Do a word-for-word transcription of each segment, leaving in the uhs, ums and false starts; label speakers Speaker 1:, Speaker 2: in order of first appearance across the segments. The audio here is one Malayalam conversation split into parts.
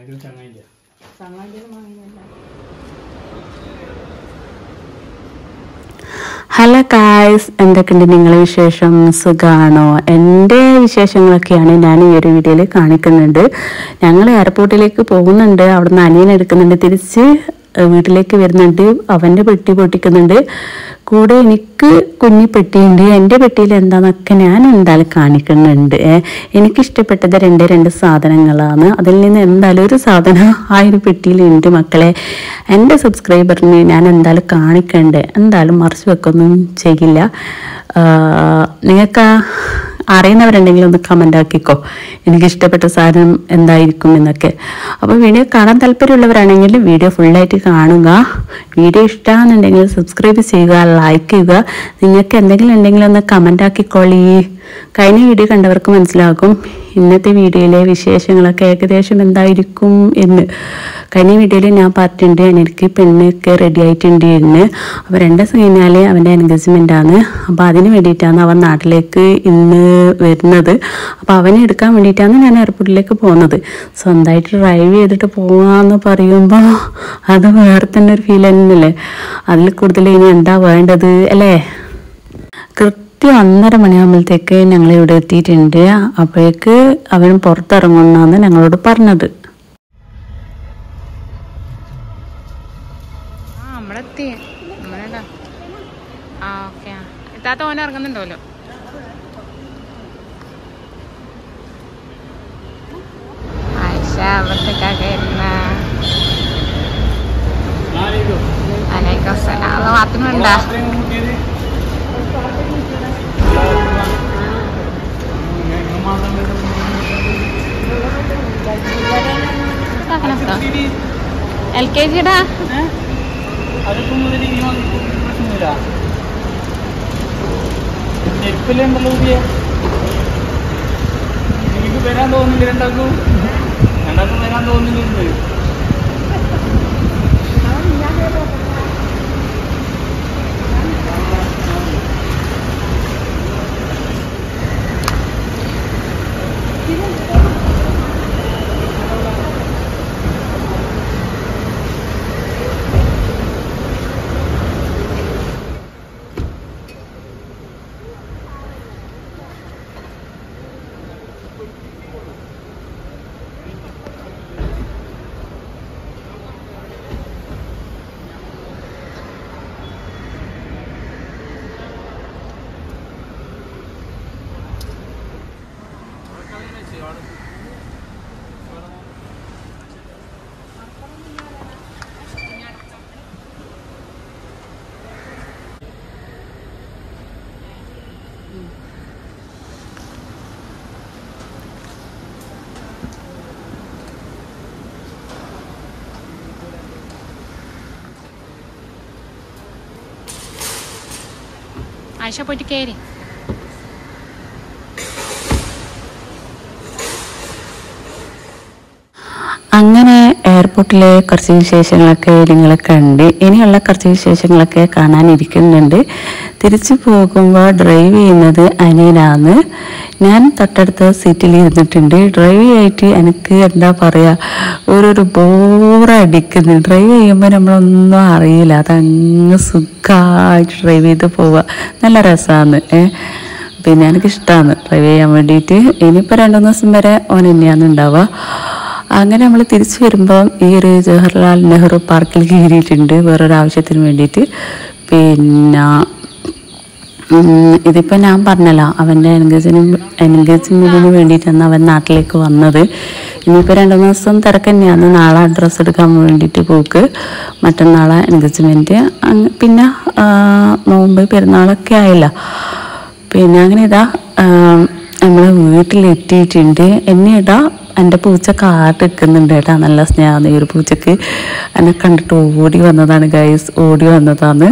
Speaker 1: ഹലോ ഗായ്സ്, എന്തൊക്കെയുണ്ട് നിങ്ങളെ വിശേഷം? സുഖാണോ? എൻ്റെ വിശേഷങ്ങളൊക്കെയാണ് ഞാൻ ഈ ഒരു വീഡിയോയിൽ കാണിക്കുന്നുണ്ട്. ഞങ്ങൾ എയർപോർട്ടിലേക്ക് പോകുന്നുണ്ട്, അവിടുന്ന് അനിയൻ എടുക്കുന്നുണ്ട്, തിരിച്ച് വീട്ടിലേക്ക് വരുന്നുണ്ട്, അവൻ്റെ പെട്ടി പൊട്ടിക്കുന്നുണ്ട്, കൂടെ എനിക്ക് കുഞ്ഞി പെട്ടിയുണ്ട്. എൻ്റെ പെട്ടിയിൽ എന്താണെന്നൊക്കെ ഞാൻ എന്തായാലും കാണിക്കുന്നുണ്ട്. എനിക്കിഷ്ടപ്പെട്ടത് രണ്ട് രണ്ട് സാധനങ്ങളാണ്. അതിൽ നിന്ന് എന്തായാലും ഒരു സാധനം ആ ഒരു പെട്ടിയിലുണ്ട് മക്കളെ. എൻ്റെ സബ്സ്ക്രൈബറിന് ഞാൻ എന്തായാലും കാണിക്കണ്ടേ, എന്തായാലും മറിച്ച് വെക്കൊന്നും ചെയ്യില്ല. നിങ്ങൾക്ക് അറിയുന്നവരുണ്ടെങ്കിൽ ഒന്ന് കമൻ്റ് ആക്കിക്കോ, എനിക്കിഷ്ടപ്പെട്ട സാധനം എന്തായിരിക്കും എന്നൊക്കെ. അപ്പോൾ വീഡിയോ കാണാൻ താല്പര്യമുള്ളവരാണെങ്കിൽ വീഡിയോ ഫുള്ളായിട്ട് കാണുക. വീഡിയോ ഇഷ്ടമാണെന്നുണ്ടെങ്കിൽ സബ്സ്ക്രൈബ് ചെയ്യുക, ലൈക്ക് ചെയ്യുക. നിങ്ങൾക്ക് എന്തെങ്കിലും ഉണ്ടെങ്കിൽ ഒന്ന് കമൻ്റ് ആക്കിക്കോളി. കഴിഞ്ഞ വീഡിയോ കണ്ടവർക്ക് മനസ്സിലാകും ഇന്നത്തെ വീഡിയോയിലെ വിശേഷങ്ങളൊക്കെ ഏകദേശം എന്തായിരിക്കും എന്ന്. കഴിഞ്ഞ വീഡിയോയിൽ ഞാൻ പറഞ്ഞിട്ടുണ്ട് എനിക്ക് പെണ്ണൊക്കെ റെഡി ആയിട്ടുണ്ട് എന്ന്. അപ്പോൾ രണ്ട് ദിവസം കഴിഞ്ഞാൽ അവൻ്റെ എൻഗേജ്മെൻ്റാണ്. അപ്പോൾ അതിന് വേണ്ടിയിട്ടാണ് അവൻ നാട്ടിലേക്ക് ഇന്ന് വരുന്നത്. അപ്പോൾ അവനെ എടുക്കാൻ വേണ്ടിയിട്ടാണ് ഞാൻ എയർപോർട്ടിലേക്ക് പോകുന്നത്. സ്വന്തമായിട്ട് ഡ്രൈവ് ചെയ്തിട്ട് പോകാമെന്ന് പറയുമ്പോൾ അത് വേറെ തന്നെ ഒരു ഫീൽ തന്നെയല്ലേ. അതിൽ കൂടുതൽ ഇനി എന്താ വേണ്ടത് അല്ലേ? കൃത്യം ഒന്നര മണിയാകുമ്പോഴത്തേക്ക് ഞങ്ങൾ ഇവിടെ എത്തിയിട്ടുണ്ട്. അപ്പോഴേക്ക് അവൻ പുറത്തിറങ്ങുമെന്നാണ് ഞങ്ങളോട് പറഞ്ഞത്.
Speaker 2: ഓന ഇറങ്ങുന്നുണ്ടല്ലോ. ആയിഷ അവിടത്തേക്കൊക്കെ മാത്തുന്നുണ്ടാ? എൽ കെ ജിടാ
Speaker 3: നെപ്പിലുണ്ടല്ലോ പുതിയ. എനിക്ക് വരാൻ തോന്നുന്നില്ല, രണ്ടാക്കും രണ്ടാക്കും വരാൻ തോന്നുന്നില്ല.
Speaker 2: ആയിഷ പോയിട്ട് കയറി.
Speaker 1: അങ്ങനെ എയർപോർട്ടിലെ കുറച്ച് വിശേഷങ്ങളൊക്കെ നിങ്ങൾ കണ്ട്, ഇനിയുള്ള കുറച്ച് വിശേഷങ്ങളൊക്കെ കാണാനിരിക്കുന്നുണ്ട്. തിരിച്ചു പോകുമ്പോൾ ഡ്രൈവ് ചെയ്യുന്നത് അനിയനാണ്. ഞാൻ തൊട്ടടുത്ത സീറ്റിൽ ഇരുന്നിട്ടുണ്ട്. ഡ്രൈവ് ചെയ്തിട്ട് എനിക്ക് എന്താ പറയുക, ഓരോരു ബോറടിക്കുന്നു. ഡ്രൈവ് ചെയ്യുമ്പോൾ നമ്മളൊന്നും അറിയില്ല, അതങ്ങ് സുഖമായിട്ട് ഡ്രൈവ് ചെയ്ത് പോവുക. നല്ല രസമാണ്. പിന്നെ എനിക്കിഷ്ടമാണ് ഡ്രൈവ് ചെയ്യാൻ വേണ്ടിയിട്ട്. ഇനിയിപ്പോൾ രണ്ടു മൂന്ന് ദിവസം വരെ ഓൻ തന്നെയാണ് ഉണ്ടാവുക. അങ്ങനെ നമ്മൾ തിരിച്ചു വരുമ്പോൾ ഈ ഒരു ജവഹർലാൽ നെഹ്റു പാർക്കിൽ കയറിയിട്ടുണ്ട് വേറൊരു ആവശ്യത്തിന് വേണ്ടിയിട്ട്. പിന്നെ ഇതിപ്പോൾ ഞാൻ പറഞ്ഞല്ലോ അവൻ്റെ എൻഗേജിന് എൻഗേജ്മെൻറ്റിന് വേണ്ടിയിട്ടാണ് അവൻ നാട്ടിലേക്ക് വന്നത്. ഇനിയിപ്പോൾ രണ്ട് മൂന്ന് ദിവസം തിരക്ക് തന്നെയാണ്. നാളെ ഡ്രസ്സ് എടുക്കാൻ വേണ്ടിയിട്ട് പോക്ക്, മറ്റന്നാളെ എൻഗേജ്മെൻറ്റ്, പിന്നെ നോമ്പ് പെരുന്നാളൊക്കെ ആയില്ല. പിന്നെ അങ്ങനെ ഇതാ നമ്മൾ വീട്ടിലെത്തിയിട്ടുണ്ട്. എന്നെ ഇതാ എൻ്റെ പൂച്ച കാട്ട് നിൽക്കുന്നുണ്ട് കേട്ടോ. നല്ല സ്നേഹമാണ് ഈ ഒരു പൂച്ചക്ക്. എന്നെ കണ്ടിട്ട് ഓടി വന്നതാണ് ഗൈസ്, ഓടി വന്നതാണ്.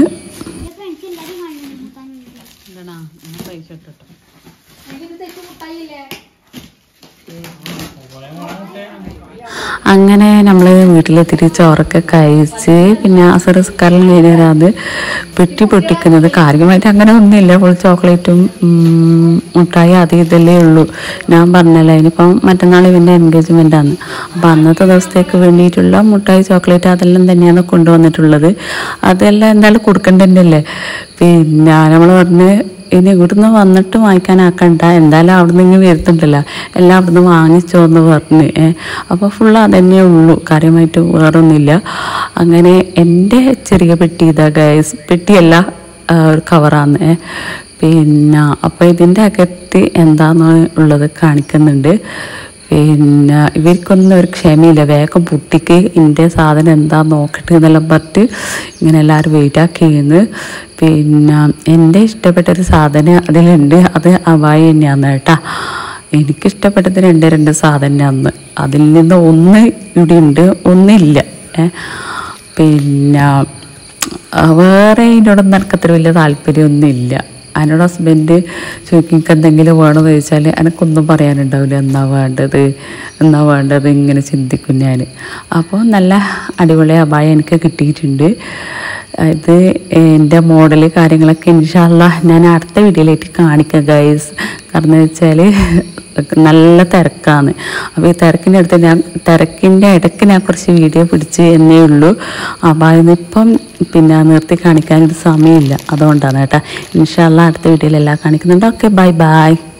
Speaker 1: അങ്ങനെ നമ്മൾ വീട്ടിലെത്തിയിട്ട് ചോറൊക്കെ കഴിച്ച് പിന്നെ അസറസ്കാരം കഴിഞ്ഞാൽ പെട്ടി പൊട്ടിക്കുന്നത് കാര്യമായിട്ട് അങ്ങനെ ഒന്നുമില്ല. ഫുൾ ചോക്ലേറ്റും മുട്ടായി അത് ഇതല്ലേ ഉള്ളൂ. ഞാൻ പറഞ്ഞല്ലോ ഇനിയിപ്പം മറ്റന്നാൾ ഇവൻ്റെ എൻഗേജ്മെൻ്റ് ആണ്. അപ്പം അന്നത്തെ ദിവസത്തേക്ക് വേണ്ടിയിട്ടുള്ള മുട്ടായി ചോക്ലേറ്റ് അതെല്ലാം തന്നെയാണ് കൊണ്ടുവന്നിട്ടുള്ളത്. അതെല്ലാം എന്തായാലും കൊടുക്കേണ്ടതല്ലേ. പിന്നെ നമ്മൾ പറഞ്ഞ് ഇനി ഇവിടുന്ന് വന്നിട്ട് വാങ്ങിക്കാനാക്കണ്ട, എന്തായാലും അവിടെ നിന്ന് വരുത്തുണ്ടല്ലോ, എല്ലാം അവിടുന്ന് വാങ്ങിച്ചോന്ന് പറഞ്ഞ്. അപ്പോൾ ഫുള്ള് അതന്നെ ഉള്ളൂ, കാര്യമായിട്ട് വേറൊന്നുമില്ല. അങ്ങനെ എൻ്റെ ചെറിയ പെട്ടി ഇതാ ഗൈസ്, പെട്ടിയല്ല ഒരു കവറാന്ന്. പിന്നെ അപ്പോൾ ഇതിൻ്റെ അകത്ത് എന്താന്ന് ഉള്ളത് കാണിക്കുന്നുണ്ട്. പിന്നെ ഇവർക്കൊന്നും ഒരു ക്ഷമയില്ല, വേഗം പുട്ടിക്ക് എൻ്റെ സാധനം എന്താ നോക്കട്ടെ എന്നെല്ലാം പറഞ്ഞിട്ട് ഇങ്ങനെ എല്ലാവരും വെയിറ്റ് ആക്കിയിരുന്നു. പിന്നെ എൻ്റെ ഇഷ്ടപ്പെട്ടൊരു സാധനം അതിലുണ്ട്, അത് അവായി തന്നെയാണ് കേട്ടോ. എനിക്കിഷ്ടപ്പെട്ടത് രണ്ട് രണ്ട് സാധനമാണ്. അതിൽ നിന്ന് ഒന്ന് ഇവിടെ ഉണ്ട്, ഒന്നില്ല. പിന്നെ വേറെ ഇതിനോടൊന്നും എനിക്കത്ര വലിയ താല്പര്യമൊന്നുമില്ല. എന്നോട് ഹസ്ബൻഡ് ചോദിക്കും എന്തെങ്കിലും വേണമെന്ന് ചോദിച്ചാൽ എനിക്കൊന്നും പറയാനുണ്ടാവില്ല, എന്നാ വേണ്ടത് എന്നാ വേണ്ടത് ഇങ്ങനെ ചിന്തിക്കും ഞാൻ. അപ്പോൾ നല്ല അടിപൊളി അബായ എനിക്ക് കിട്ടിയിട്ടുണ്ട്. ഇത് എൻ്റെ മോഡൽ കാര്യങ്ങളൊക്കെ ഇൻഷാ അല്ലാഹ് ഞാൻ അടുത്ത വീഡിയോയിലേക്ക് കാണിക്കാം ഗൈസ്. കാരണം വെച്ചാൽ നല്ല തിരക്കാണ്. അപ്പോൾ ഈ തിരക്കിൻ്റെ അടുത്ത് ഞാൻ തിരക്കിൻ്റെ ഇടയ്ക്ക് ഞാൻ കുറച്ച് വീഡിയോ പിടിച്ച് എന്നേ ഉള്ളൂ. അപ്പോൾ അതിനിപ്പം പിന്നെ നിർത്തി കാണിക്കാനൊരു സമയമില്ല, അതുകൊണ്ടാണ് കേട്ടോ. ഇൻഷാ അല്ലാഹ് അടുത്ത വീഡിയോയിലെല്ലാം കാണിക്കുന്നുണ്ട്. Okay, bye by.